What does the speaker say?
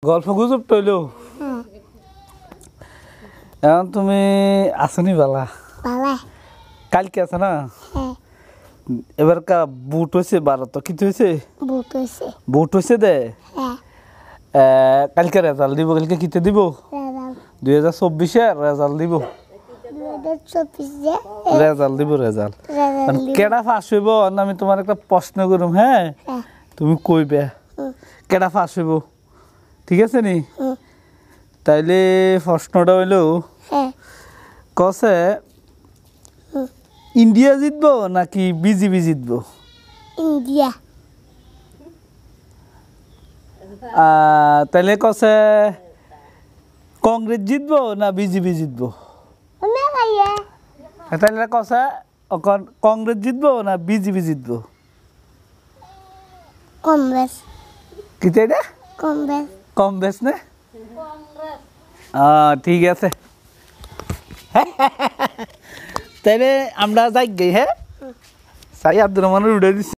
গল্প গুজব তৈল এখন তুমি আসনি বালা কালকে আছে না এবার কা বুট হয়েছে 12 তো কিছু হয়েছে বুট হয়েছে দে কালকে রেজাল্ট দিব কালকে কিতে দিব 2024 রেজাল্ট দিব রেজাল্ট দিব রেজাল্ট কেডা ফাঁস হইব আমি তোমার একটা প্রশ্ন করুম হ্যাঁ তুমি কইবে কেডা ফাঁস হইব ঠিক আছে নি তাইলে প্রশ্নটা হইলো কসে ইন্ডিয়া জিতবো নাকি বিজেপি জিতবো ইন্ডিয়া তাইলে কসে কংগ্রেস জিতবো না বিজেপি জিতবো তাইলে কসে কংগ্রেস জিতবো না বিজেপি জিতবো কংগ্রেস কিতে এটা কংগ্রেস কংগ্রেস না ঠিক আছে তাইলে আমরা যাই গে হ্যাঁ সাই আব্দুর রহমানের উড়ে দিচ্ছি